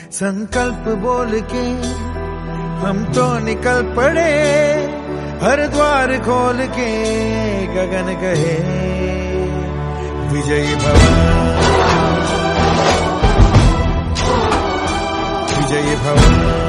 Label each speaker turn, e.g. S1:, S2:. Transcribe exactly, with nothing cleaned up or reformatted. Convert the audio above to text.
S1: संकल्प बोल के हम तो निकल पड़े, हर द्वार खोल के गगन कहे विजयी भव, विजयी भव।